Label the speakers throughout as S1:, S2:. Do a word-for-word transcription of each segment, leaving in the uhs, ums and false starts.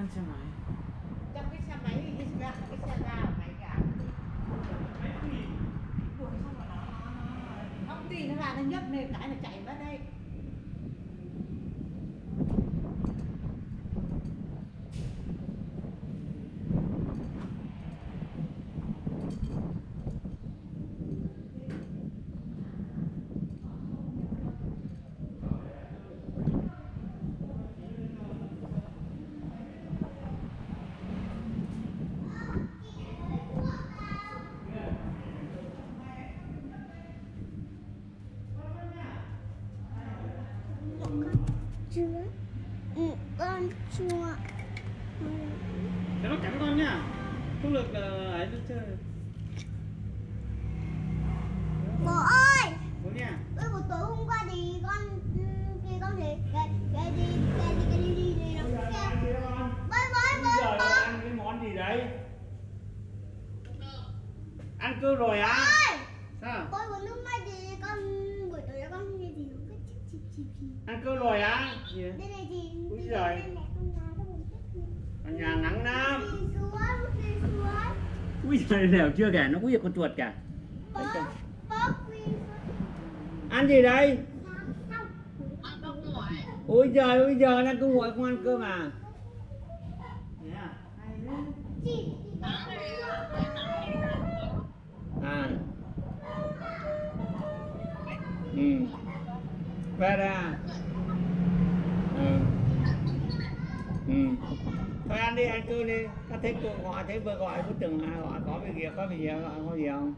S1: ăn xe máy.
S2: Trong cái xe máy cái xe cái xe ga của mày cả. Không thì nó là nó nhấp lên cái là chạy mất đây.
S3: Chưa. Ừ, con chua.
S1: Thế nó cắn con nhá. Không được ấy nó chơi.
S3: Bố ơi.
S1: Bố nha.
S3: Ơi buổi tối hôm qua thì con thì con thấy cái cái đi cái đi cái đi đi đi nó kêu. Bơi bơi bơi bơi.
S1: Ăn cái món gì đấy? Ăn cơm rồi á?
S3: Ơi.
S1: Sao?
S3: Bơi buổi lúc mai thì con buổi tối đó con nghe gì nó cứ chip chip chip chip.
S1: Ăn cơm rồi á? Gì?
S3: Đây này thì
S1: Úi giời. Ở nhà nắng lắm. Ui giời, đều chưa kìa, nó ui con chuột kìa. Đấy kìa. Ăn gì đây? Ôi giời, ôi giời, đang cứ nguội không ăn cơm à? À. Ừ. Về ra. Ừ. Ừ. Thôi ăn đi, ăn cơm đi. Các thấy cô gọi, thấy vừa gọi, cứ tưởng à, gọi có việc gì, có việc gì, gọi có gì không?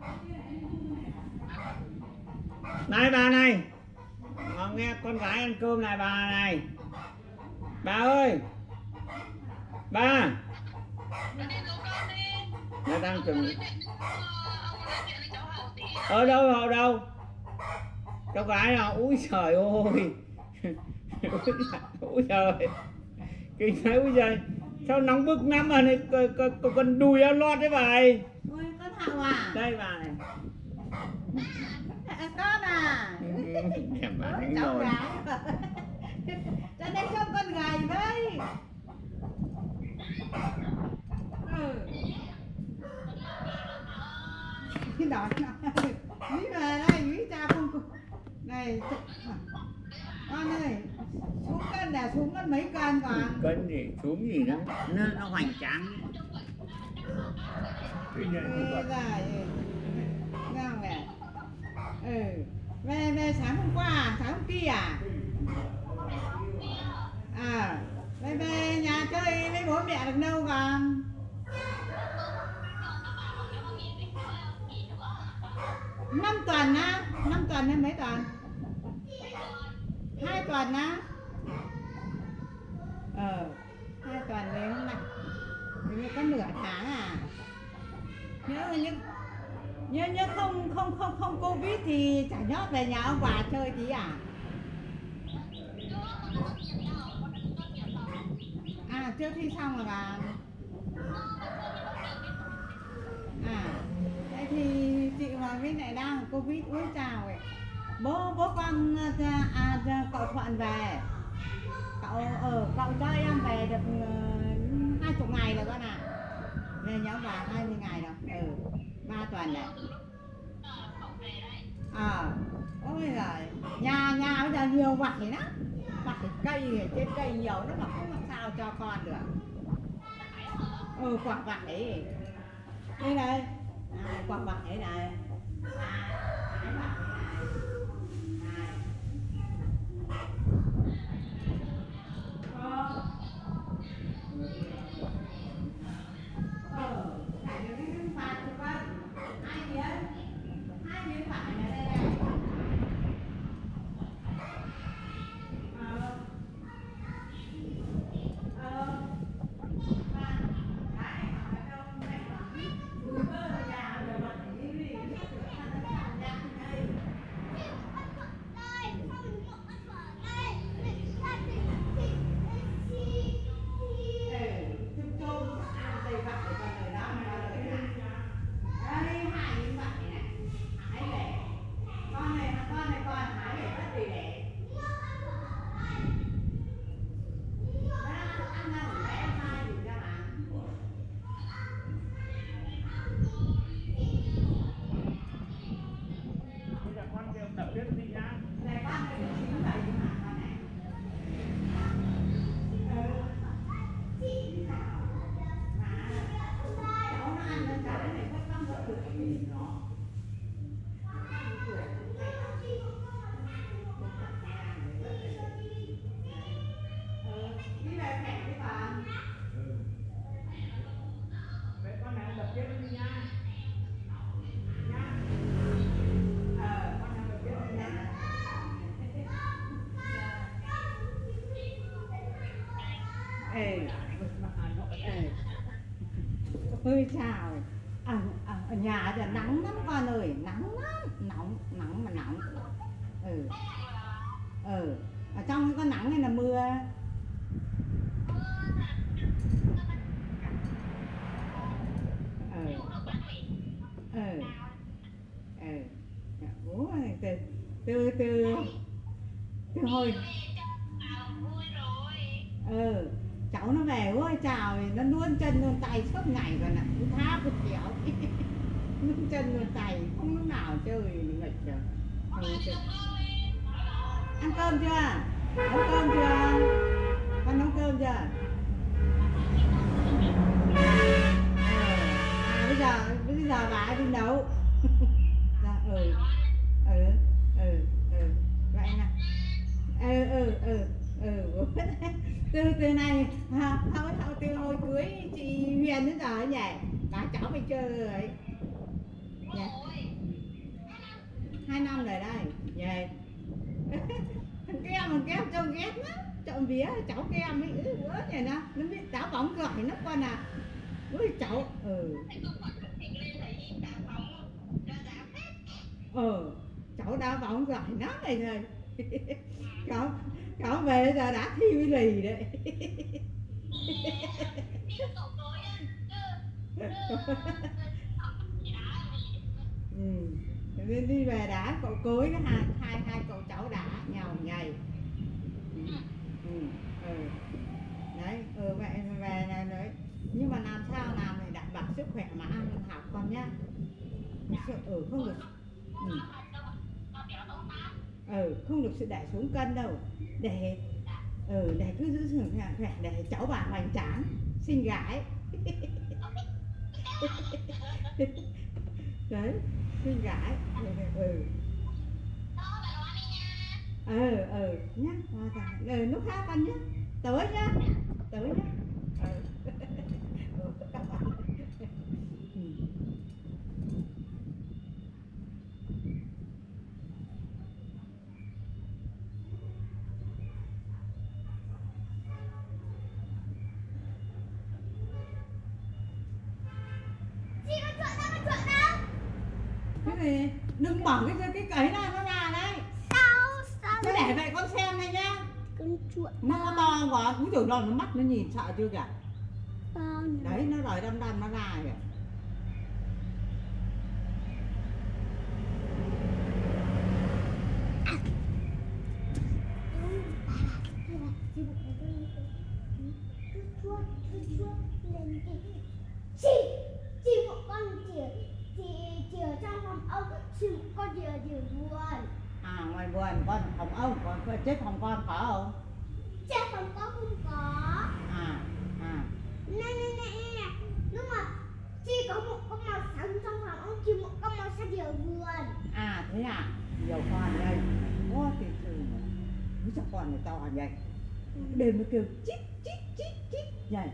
S1: Này bà này, à, nghe con gái ăn cơm này bà này. Bà ơi, bà. Nó đang chuẩn bị. Ở đâu, ở đâu? Cháu gái nào? Úi trời ơi. Úi trời. Kinh thấy úi trời. Sao nóng bức lắm mà này, còn đùi áo lót đấy bà ơi.
S2: Ôi con Hậu à?
S1: Đây bà này.
S2: À, con à?
S1: Đẹp bà đánh
S2: cháu
S1: rồi.
S2: gái. Cho nên trông con gầy với. Ừ. Cái đó Mỹ về đây, Mỹ cha không. Này con ơi, xuống cân là xuống mất mấy cân còn.
S1: Cân gì, xuống gì đó, nó, nó hoành tráng.
S2: Ê giời, ngon nè. Ừ, về, về sáng hôm qua à, sáng hôm kia à? À, về, về nhà chơi với bố mẹ được đâu còn? Năm tuần á, năm tuần hay mấy tuần? Hai tuần á. Ờ, hai tuần về hôm nay. Mình có nửa tháng à? Nhớ như nhớ nhớ không không không không Covid thì chả nhót về nhà ông bà chơi tí à? À, trước thi xong rồi bà. À, thế thì chị mà với lại đang Covid úi chào ấy. Bố bố con à, à, cậu Thuận về. Cậu ở ờ, cậu cho em về được uh, hai chục ngày rồi con ạ. À. Về nhóm bà hai mươi ngày rồi. Ừ, ba tuần này. Ờ, à, ôi giời, nhà nhà bây giờ nhiều vặt thì lắm. Vặt thì cây trên cây nhiều nó mà không làm sao cho con được. Ừ, quả vặt ấy. Đây này, à, quả vặt ấy này. Ê, ê. Ôi chào. À, à, ở nhà giờ nắng lắm con ơi, nắng lắm, nóng, nóng mà nóng. Ừ. Ừ. Ở trong có nắng hay là mưa? Ừ. Ừ. Ừ. Bố ơi, từ từ từ từ hồi ừ cháu nó về ôi chào nó luôn chân luôn tay suốt ngày rồi nè, cứ tháp cứ kéo luôn chân luôn tay không lúc nào chơi nghịch rồi. Ừ, ăn cơm chưa, nấu cơm chưa, con nấu cơm chưa? À, à bây giờ bây giờ bà đi nấu. Dạ, ừ ừ ừ ừ vậy nè. Ừ ừ ừ ừ từ từ này à, thôi thôi từ hồi cưới chị Huyền đến giờ nhỉ bà cháu phải chơi rồi nhỉ? Hai năm rồi đây nhỉ. Thằng kem thằng kem trông ghét lắm, trộm vía cháu kem ấy ứ bữa nhỉ, nó nó biết đá bóng giỏi nó con à. Ui cháu ừ ừ cháu đá bóng giỏi lắm này rồi. cháu cháu về giờ đã thi với lì đấy. Ừ. Nên đi về đá cậu cưới cái hai hai hai cậu cháu đá nhau ngày. Ừ. Ừ. Ừ. Đấy ừ vậy về này đấy, nhưng mà làm sao làm thì đảm bảo sức khỏe mà ăn học con nhá. Ừ không được. Ừ. Ừ không được sự để xuống cân đâu, để ừ để cứ giữ sức khỏe để cháu bà hoành tráng xinh gái. Đấy xinh gái. Ừ ừ ừ nhá. Ừ, lúc khác con nhá, tới nhá, tới nhá. Ừ. Ừ. Cái gì? Đừng bỏ cái cái cấy ra nó ra đấy.
S3: Sao sao
S2: Cứ để vậy con xem này nhá.
S3: con chuột
S2: Nó có to quá, úi dồi nó mắt nó nhìn sợ chưa kìa.
S3: to
S2: Đấy nó rồi đâm đâm nó ra kìa.
S3: chị chị một con chị chị chị ở trong phòng ông, chị một con chị ở giữa vườn.
S2: À ngoài vườn con phòng ông, còn chết phòng con có không?
S3: Chết phòng con không có.
S2: À à
S3: Nè nè nè nè, nhưng mà chị có một con màu xanh trong phòng ông, chị một con màu xanh ở vườn.
S2: à thế à, nhiều con đây. Ô thì từ với cho con này to vậy, đêm nó kêu chít chít chít chít vậy.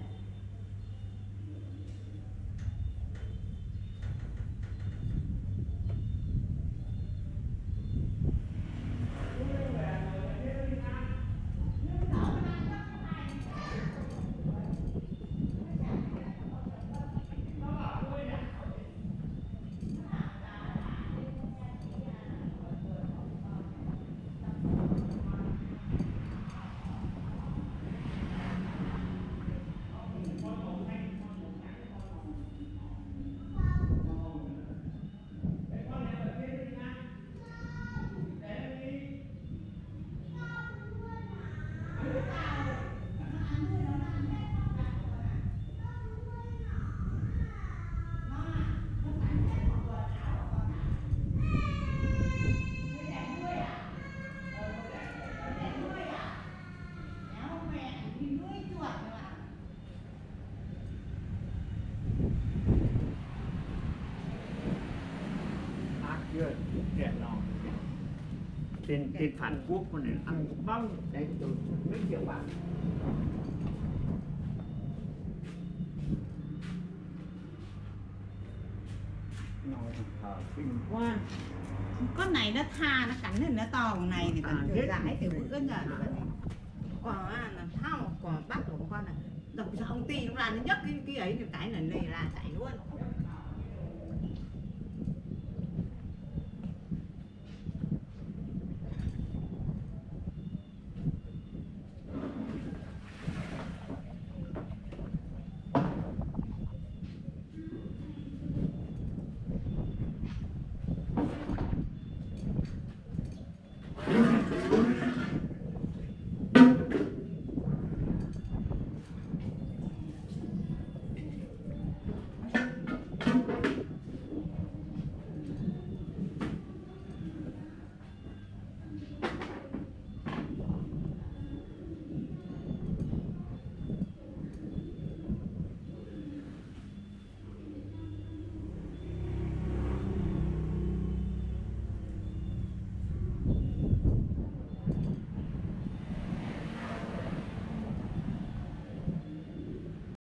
S1: Trẻ nó trên trên Hàn Quốc con này ăn băng đấy tôi mấy triệu bạc. Nói thờ kinh quá.
S2: Con này nó tha nó cắn lên nó to con này thì
S1: À,
S2: còn
S1: hết
S2: gái từ
S1: rồi.
S2: bữa giờ nó còn à, là thao còn bắt của con này đọc cho ông ti lúc là nó nhấc cái cái ấy thì cái này này là chạy luôn.